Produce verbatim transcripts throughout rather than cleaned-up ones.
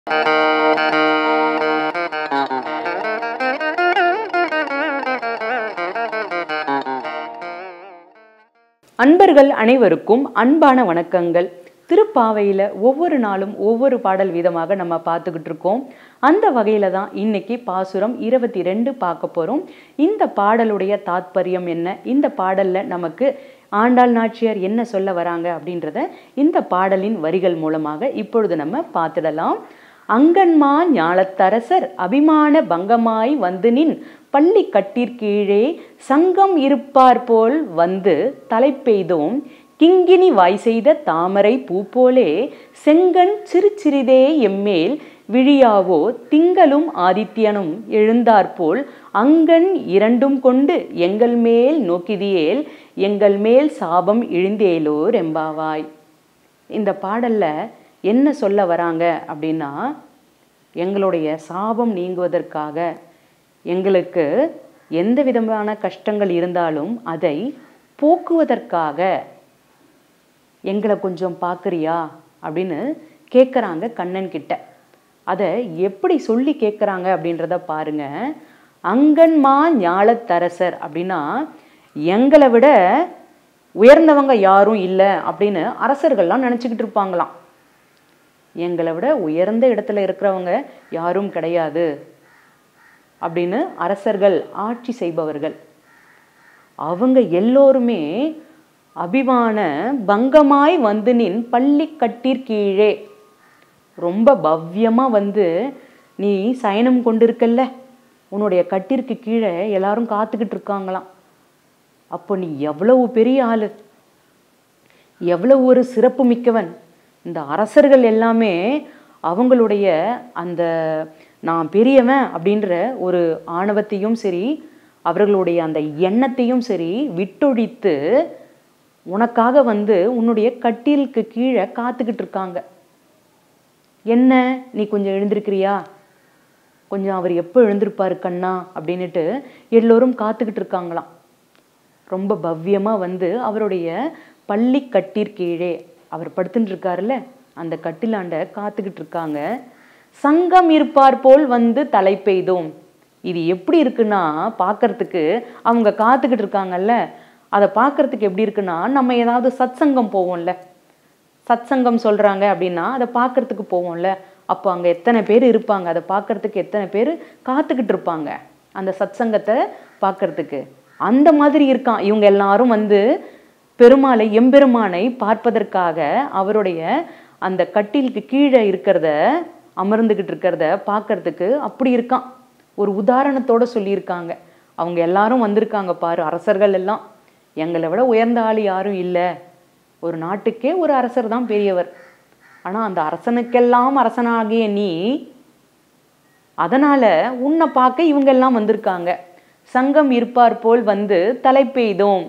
அன்பர்கள் அனைவருக்கும் அன்பான வணக்கங்கள். திருப்பாவையில் ஒவ்வொரு நாளும் ஒவ்வொரு பாடல் வீதமாக நம்ம பார்த்துக்கிட்டு இருக்கோம். அந்த வகையில் தான் இன்னைக்கு பாசுரம் இருபத்தி ரெண்டு பார்க்க போகிறோம். இந்த பாடலுடைய தாத்பரியம் என்ன, இந்த பாடலில் நமக்கு ஆண்டாள் நாச்சியார் என்ன சொல்ல வராங்க அப்படின்றத இந்த பாடலின் வரிகள் மூலமாக இப்பொழுது நம்ம பார்த்துடலாம். அங்கன்மா ஞாலத்தரசர் அபிமான பங்கமாய் வந்து நின் பள்ளி கட்டிற்கீழே சங்கம் இருப்பார் போல் வந்து தலை பெய்தோம் கிங்கினி வாய் செய்த தாமரை பூ போலே செங்கண் சிறு சிறிதே எம்மேல் விழியாவோ திங்களும் ஆதித்யனும் எழுந்தாற்போல் அங்கண் இரண்டும் கொண்டு எங்கள் மேல் நோக்கிதியேல் எங்கள் மேல் சாபம் இழிந்தேலோர் எம்பாவாய். இந்த பாடல்ல என்ன சொல்ல வராங்க அப்படின்னா, எங்களுடைய சாபம் நீங்குவதற்காக, எங்களுக்கு எந்த விதமான கஷ்டங்கள் இருந்தாலும் அதை போக்குவதற்காக எங்களை கொஞ்சம் பார்க்குறியா அப்படின்னு கேட்குறாங்க கண்ணன் கிட்ட. அதை எப்படி சொல்லி கேட்குறாங்க அப்படின்றத பாருங்க. அங்கன்மா ஞாலத்தரசர் அப்படின்னா எங்களை விட உயர்ந்தவங்க யாரும் இல்லை அப்படின்னு அரசர்கள்லாம் நினச்சிக்கிட்டு இருப்பாங்களாம். எங்களை விட உயர்ந்த இடத்துல இருக்கிறவங்க யாரும் கிடையாது அப்படின்னு அரசர்கள், ஆட்சி செய்பவர்கள், அவங்க எல்லோருமே அபிமான பங்கமாய் வந்து நின் பள்ளி கட்டிற்கீழே ரொம்ப பவ்யமாக வந்து நீ சயனம் கொண்டிருக்கல்ல, உன்னுடைய கட்டிற்கு கீழே எல்லாரும் காத்துக்கிட்டு இருக்காங்களாம். அப்போ நீ எவ்வளவு பெரிய ஆளு, எவ்வளவு ஒரு சிறப்பு மிக்கவன். இந்த அரசர்கள் எல்லாமே அவங்களுடைய அந்த நான் பெரியவன் அப்படின்ற ஒரு ஆணவத்தையும் சரி, அவர்களுடைய அந்த எண்ணத்தையும் சரி விட்டொழித்து உனக்காக வந்து உன்னுடைய கட்டிலுக்கு கீழே காத்துக்கிட்டு இருக்காங்க. என்ன நீ கொஞ்சம் எழுந்திருக்கிறியா, கொஞ்சம் அவர் எப்போ எழுந்திருப்பாரு கண்ணா அப்படின்னுட்டு எல்லோரும் காத்துக்கிட்டு இருக்காங்களாம். ரொம்ப பவ்யமாக வந்து அவருடைய பள்ளி கட்டிற்கீழே அவர் படுத்துட்டு இருக்காருல்ல அந்த கட்டிலாண்ட காத்துக்கிட்டு இருக்காங்க. சங்கம் இருப்பார் போல் வந்து தலை பெய்தோம். இது எப்படி இருக்குன்னா பார்க்கறதுக்கு, அவங்க காத்துக்கிட்டு இருக்காங்கல்ல அதை பார்க்கறதுக்கு எப்படி இருக்குன்னா, நம்ம ஏதாவது சத் சங்கம் போவோம்ல, சத் சங்கம் சொல்கிறாங்க அப்படின்னா அதை பார்க்கறதுக்கு போவோம்ல, அப்போ அங்கே எத்தனை பேர் இருப்பாங்க, அதை பார்க்கறதுக்கு எத்தனை பேர் காத்துக்கிட்டு இருப்பாங்க அந்த சத் சங்கத்தை பார்க்கறதுக்கு. அந்த மாதிரி இருக்கான். இவங்க எல்லாரும் வந்து பெருமாளை, எம்பெருமானை பார்ப்பதற்காக அவருடைய அந்த கட்டிலுக்கு கீழே இருக்கிறத, அமர்ந்துக்கிட்டு இருக்கிறத பார்க்கறதுக்கு அப்படி இருக்கான். ஒரு உதாரணத்தோடு சொல்லியிருக்காங்க. அவங்க எல்லாரும் வந்திருக்காங்க பாரு, அரசர்கள் எல்லாம். எங்களை விட உயர்ந்த ஆள் யாரும் இல்லை, ஒரு நாட்டுக்கே ஒரு அரசர் தான் பெரியவர், ஆனால் அந்த அரசனுக்கெல்லாம் அரசனாகிய நீ, அதனால் உன்னை பார்க்க இவங்க எல்லாம் வந்திருக்காங்க. சங்கம் இருப்பார் போல் வந்து தலை பெய்தோம்.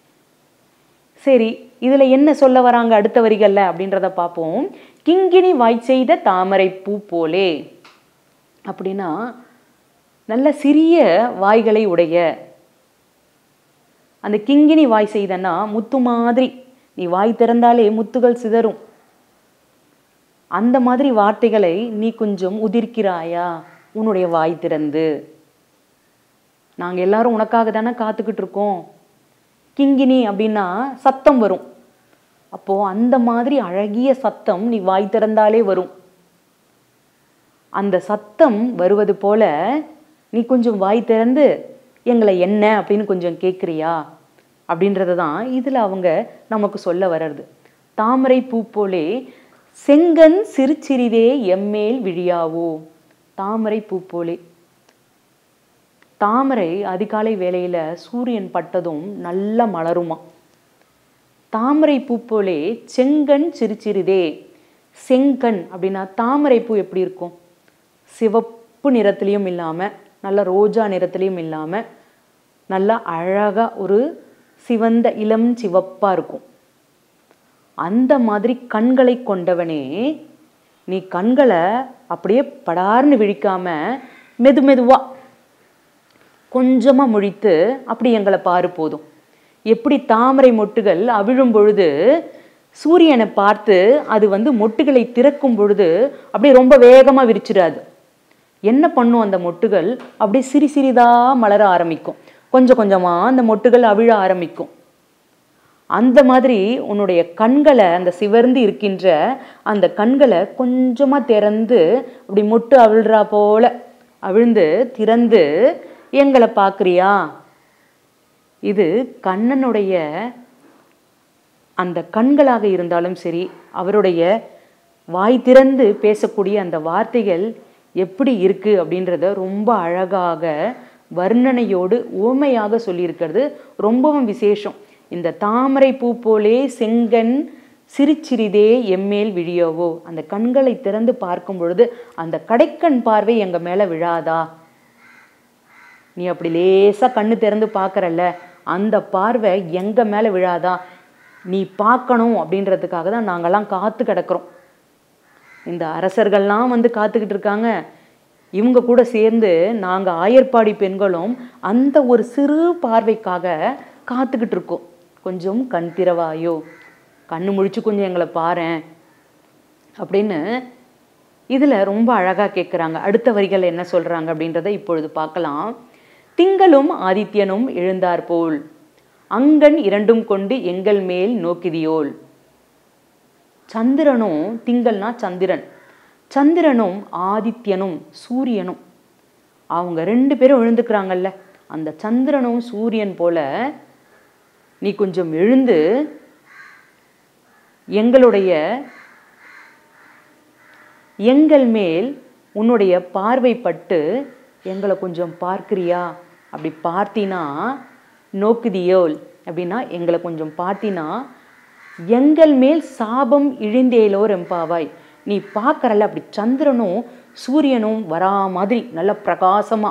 சரி, இதில் என்ன சொல்ல வராங்க அடுத்த வரிகள்ல அப்படின்றத பார்ப்போம். கிங்கினி வாய் செய்த தாமரை பூ போலே அப்படின்னா நல்ல சிறிய வாய்களை உடைய, அந்த கிங்கினி வாய் செய்தன்னா முத்து மாதிரி, நீ வாய் திறந்தாலே முத்துகள் சிதறும், அந்த மாதிரி வார்த்தைகளை நீ கொஞ்சம் உதிர்க்கிறாயா உன்னுடைய வாய் திறந்து. நாங்கள் எல்லாரும் உனக்காக தானே காத்துக்கிட்டு இருக்கோம். கிங்கினி அப்படின்னா சத்தம் வரும், அப்போ அந்த மாதிரி அழகிய சத்தம் நீ வாய் திறந்தாலே வரும். அந்த சத்தம் வருவது போல நீ கொஞ்சம் வாய் திறந்து எங்களை என்ன அப்படின்னு கொஞ்சம் கேட்குறியா அப்படின்றது தான் இதில் அவங்க நமக்கு சொல்ல வர்றது. தாமரை பூ போலே செங்கன் சிறு சிறிதே எம்மேல் விழியாவோ. தாமரை பூ போலே, தாமரை அதிகாலை வேளையில் சூரியன் பட்டதும் நல்லா மலருமா. தாமரை பூ போலே செங்கண் சிறு சிறிதே. செங்கண் அப்படின்னா தாமரை பூ எப்படி இருக்கும், சிவப்பு நிறத்துலையும் இல்லாமல் நல்ல ரோஜா நிறத்துலையும் இல்லாமல் நல்லா அழகாக ஒரு சிவந்த இளம் சிவப்பாக இருக்கும். அந்த மாதிரி கண்களை கொண்டவனே, நீ கண்களை அப்படியே படார்னு விழிக்காம மெது மெதுவா கொஞ்சமாக முழித்து அப்படி எங்களை பாரு போதும். எப்படி தாமரை மொட்டுகள் அவிழும் பொழுது சூரியனை பார்த்து அது வந்து மொட்டுகளை திறக்கும் பொழுது அப்படியே ரொம்ப வேகமாக விரிச்சிடாது. என்ன பண்ணும் அந்த மொட்டுகள்? அப்படியே சிறி சிறிதாக மலர ஆரம்பிக்கும். கொஞ்சம் கொஞ்சமாக அந்த மொட்டுகள் அவிழ ஆரம்பிக்கும். அந்த மாதிரி உன்னுடைய கண்களை, அந்த சிவர்ந்து இருக்கின்ற அந்த கண்களை கொஞ்சமாக திறந்து அப்படி மொட்டு அவிழ்றா போல அவிழ்ந்து திறந்து எங்களை பார்க்குறியா? இது கண்ணனுடைய அந்த கண்களாக இருந்தாலும் சரி, அவருடைய வாய் திறந்து பேசக்கூடிய அந்த வார்த்தைகள் எப்படி இருக்கு அப்படின்றத ரொம்ப அழகாக வர்ணனையோடு ஓமையாக சொல்லியிருக்கிறது ரொம்பவும் விசேஷம். இந்த தாமரை பூ போலே செங்கண் சிரிச்சிறிதே எம்மேல் விழியோவோ, அந்த கண்களை திறந்து பார்க்கும் பொழுது அந்த கடைக்கண் பார்வை எங்க மேல விழாதா? நீ அப்படி லேசா கண்ணு திறந்து பார்க்கறல்ல, அந்த பார்வை எங்க மேல விழாதா? நீ பார்க்கணும் அப்படின்றதுக்காக தான் நாங்கெல்லாம் காத்து கிடக்கிறோம். இந்த அரசர்கள்லாம் வந்து காத்துக்கிட்டு இருக்காங்க. இவங்க கூட சேர்ந்து நாங்க ஆயர்பாடி பெண்களும் அந்த ஒரு சிறு பார்வைக்காக காத்துக்கிட்டு இருக்கோம். கொஞ்சம் கண் திறவாயோ, கண்ணு முழிச்சு கொஞ்சம் எங்களை பாரேன் அப்படின்னு இதுல ரொம்ப அழகா கேட்குறாங்க. அடுத்த வரிகள் என்ன சொல்றாங்க அப்படின்றத இப்பொழுது பார்க்கலாம். திங்களும் ஆதித்யனும் எழுந்தார் போல் அங்கண் இரண்டும் கொண்டு எங்கள் மேல் நோக்கிதியோல். சந்திரனும், திங்கள்னா சந்திரன், சந்திரனும் ஆதித்யனும் சூரியனும் அவங்க ரெண்டு பேரும் எழுந்துக்கிறாங்கல்ல, அந்த சந்திரனும் சூரியன் போல நீ கொஞ்சம் எழுந்து எங்களுடைய எங்கள் மேல் உன்னுடைய பார்வைப்பட்டு எங்களை கொஞ்சம் பார்க்கிறியா? அப்படி பார்த்தினா நோக்குதியோல் அப்படின்னா எங்களை கொஞ்சம் பார்த்தினா எங்கள் மேல் சாபம் இழிந்தேலோ ரெம்பாவாய். நீ பார்க்கறல அப்படி சந்திரனும் சூரியனும் வரா மாதிரி நல்ல பிரகாசமா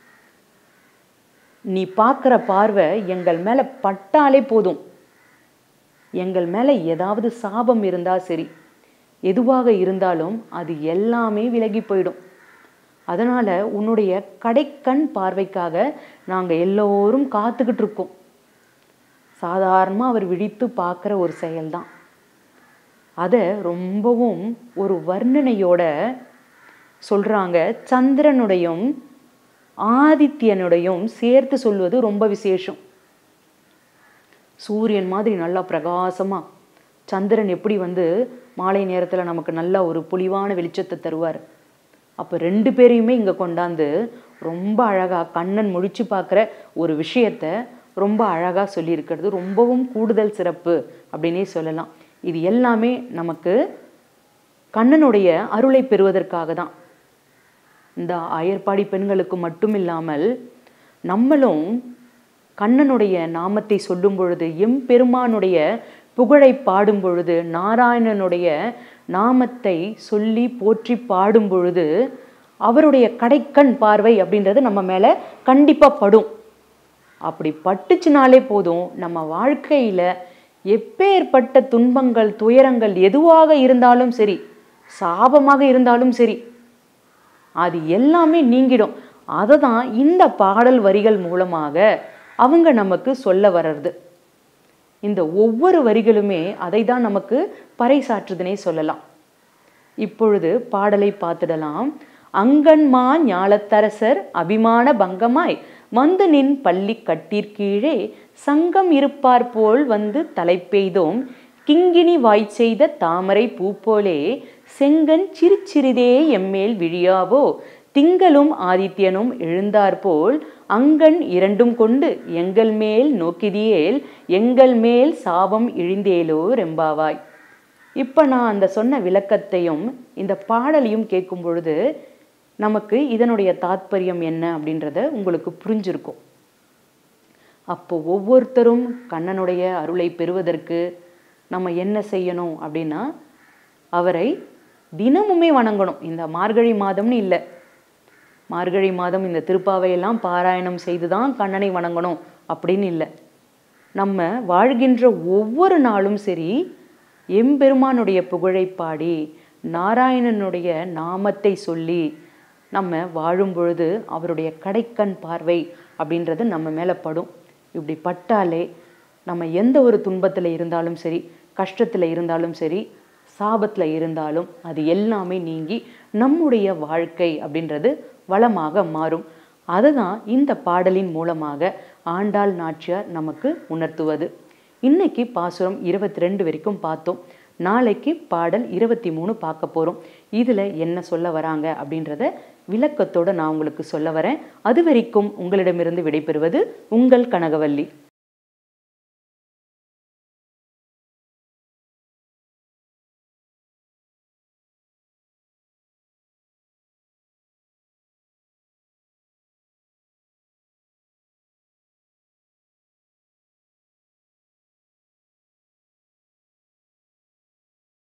நீ பார்க்குற பார்வை எங்கள் மேலே பட்டாலே போதும். எங்கள் மேலே ஏதாவது சாபம் இருந்தால் சரி, எதுவாக இருந்தாலும் அது எல்லாமே விலகி போயிடும். அதனால உன்னுடைய கடைக்கண் பார்வைக்காக நாங்கள் எல்லோரும் காத்துக்கிட்டு இருக்கோம். சாதாரணமாக அவர் விழித்து பார்க்குற ஒரு செயல்தான். அதை ரொம்பவும் ஒரு வர்ணனையோட சொல்றாங்க. சந்திரனுடையும் ஆதித்யனுடையும் சேர்த்து சொல்வது ரொம்ப விசேஷம். சூரியன் மாதிரி நல்லா பிரகாசமா, சந்திரன் எப்படி வந்து மாலை நேரத்தில் நமக்கு நல்ல ஒரு பொலிவான வெளிச்சத்தை தருவார். அப்போ ரெண்டு பேரையுமே இங்கே கொண்டாந்து ரொம்ப அழகாக கண்ணன் முழிச்சு பார்க்குற ஒரு விஷயத்த ரொம்ப அழகாக சொல்லியிருக்கிறது ரொம்பவும் கூடுதல் சிறப்பு அப்படின்னே சொல்லலாம். இது எல்லாமே நமக்கு கண்ணனுடைய அருளை பெறுவதற்காக தான். இந்த ஆயர்பாடி பெண்களுக்கு மட்டும் இல்லாமல் நம்மளும் கண்ணனுடைய நாமத்தை சொல்லும் பொழுது, எம்பெருமானுடைய புகழை பாடும் பொழுது, நாராயணனுடைய நாமத்தை சொல்லி போற்றி பாடும் பொழுது அவருடைய கடைக்கண் பார்வை அப்படின்றது நம்ம மேலே கண்டிப்பாக படும். அப்படி பட்டுச்சுனாலே போதும், நம்ம வாழ்க்கையில் எப்பேற்பட்ட துன்பங்கள் துயரங்கள் எதுவாக இருந்தாலும் சரி, சாபமாக இருந்தாலும் சரி, அது எல்லாமே நீங்கிடும். அதை தான் இந்த பாடல் வரிகள் மூலமாக அவங்க நமக்கு சொல்ல வர்றது. இந்த ஒவ்வொரு வரிகளுமே அதை தான் நமக்கு பறைசாற்றுதுனே சொல்லலாம். இப்பொழுது பாடலை பார்த்துடலாம். அங்கன்மா ஞாலத்தரசர் அபிமான பங்கமாய் வந்து நின் பள்ளி கட்டிற்கீழே சங்கம் இருப்பார் போல் வந்து தலைப்பெய்தோம் கிங்கினி வாய் செய்த தாமரை பூ போலே செங்கன் சிரிச்சிறிதே எம்மேல் விழியாவோ. திங்களும் ஆதித்யனும் எழுந்தாற்போல் அங்கண் இரண்டும் கொண்டு எங்கள் மேல் நோக்கிதியேல் எங்கள் மேல் சாபம் இழிந்தேலோ ரெம்பாவாய். இப்போ நான் அந்த சொன்ன விளக்கத்தையும் இந்த பாடலையும் கேட்கும் பொழுது நமக்கு இதனுடைய தாத்பரியம் என்ன அப்படின்றத உங்களுக்கு புரிஞ்சிருக்கும். அப்போ ஒவ்வொருத்தரும் கண்ணனுடைய அருளை பெறுவதற்கு நம்ம என்ன செய்யணும் அப்படின்னா, அவரை தினமுமே வணங்கணும். இந்த மார்கழி மாதம்னு இல்லை, மார்கழி மாதம் இந்த திருப்பாவையெல்லாம் பாராயணம் செய்து தான் கண்ணனை வணங்கணும் அப்படின்னு இல்லை. நம்ம வாழ்கின்ற ஒவ்வொரு நாளும் சரி, எம்பெருமானுடைய புகழை பாடி நாராயணனுடைய நாமத்தை சொல்லி நம்ம வாழும் பொழுது அவருடைய கடைக்கண் பார்வை அப்படின்றது நம்ம மேலே படும். இப்படி பட்டாலே நம்ம எந்த ஒரு துன்பத்தில் இருந்தாலும் சரி, கஷ்டத்தில் இருந்தாலும் சரி, சாபத்தில் இருந்தாலும் அது எல்லாமே நீங்கி நம்முடைய வாழ்க்கை அப்படின்றது வளமாக மாறும். அதை தான் இந்த பாடலின் மூலமாக ஆண்டாள் நாச்சியார் நமக்கு உணர்த்துவது. இன்னைக்கு பாசுரம் இருபத்தி ரெண்டு வரைக்கும் பார்த்தோம். நாளைக்கு பாடல் இருபத்தி மூணு பார்க்க போகிறோம். இதில் என்ன சொல்ல வராங்க அப்படின்றத விளக்கத்தோடு நான் உங்களுக்கு சொல்ல வரேன். அது வரைக்கும் உங்களிடமிருந்து விடைபெறுவது உங்கள் கனகவல்லி.